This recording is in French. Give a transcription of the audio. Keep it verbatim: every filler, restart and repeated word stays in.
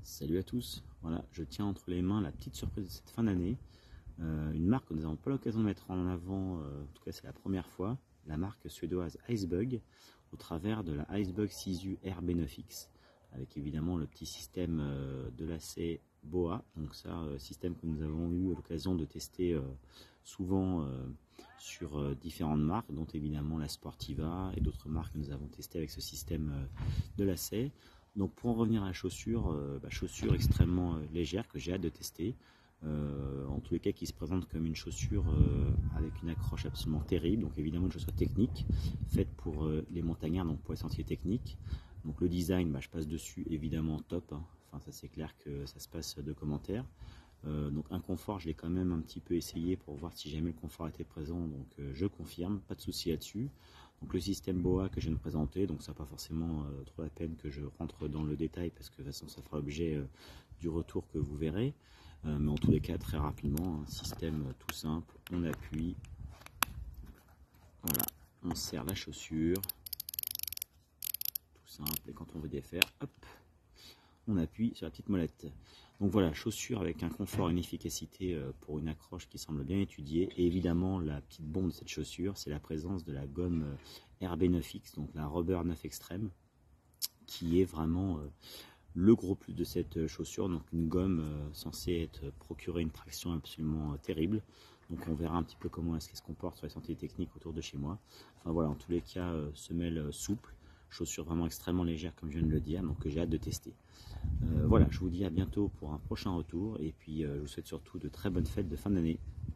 Salut à tous, voilà, je tiens entre les mains la petite surprise de cette fin d'année, euh, une marque que nous n'avons pas l'occasion de mettre en avant, euh, en tout cas c'est la première fois, la marque suédoise Icebug, au travers de la Icebug Sisu R B neuf X, avec évidemment le petit système euh, de lacet B O A, donc ça, euh, système que nous avons eu l'occasion de tester euh, souvent euh, sur euh, différentes marques, dont évidemment la Sportiva et d'autres marques que nous avons testé avec ce système euh, de lacet. Donc pour en revenir à la chaussure, euh, bah, chaussure extrêmement euh, légère que j'ai hâte de tester, euh, en tous les cas qui se présente comme une chaussure euh, avec une accroche absolument terrible, donc évidemment une chaussure technique, faite pour euh, les montagnards, donc pour les sentiers techniques. Donc le design, bah, je passe dessus évidemment top, hein. Enfin ça c'est clair que ça se passe de commentaires. Euh, donc un confort, je l'ai quand même un petit peu essayé pour voir si jamais le confort était présent, donc euh, je confirme, pas de souci là-dessus. Donc le système B O A que je viens de présenter, donc ça n'a pas forcément euh, trop la peine que je rentre dans le détail parce que de toute façon ça fera l'objet euh, du retour que vous verrez. Euh, mais en tous les cas très rapidement, un système euh, tout simple, on appuie, voilà, on serre la chaussure, tout simple, et quand on veut défaire, hop, on appuie sur la petite molette. Donc voilà, chaussure avec un confort et une efficacité pour une accroche qui semble bien étudiée. Et évidemment, la petite bombe de cette chaussure, c'est la présence de la gomme R B neuf X, donc la Rubber neuf Extreme, qui est vraiment le gros plus de cette chaussure. Donc une gomme censée être procurer une traction absolument terrible. Donc on verra un petit peu comment est-ce qu'elle se comporte sur les sentiers techniques autour de chez moi. Enfin voilà, en tous les cas, semelle souple. Chaussures vraiment extrêmement légères comme je viens de le dire, donc j'ai hâte de tester. Euh, voilà, je vous dis à bientôt pour un prochain retour et puis euh, je vous souhaite surtout de très bonnes fêtes de fin d'année.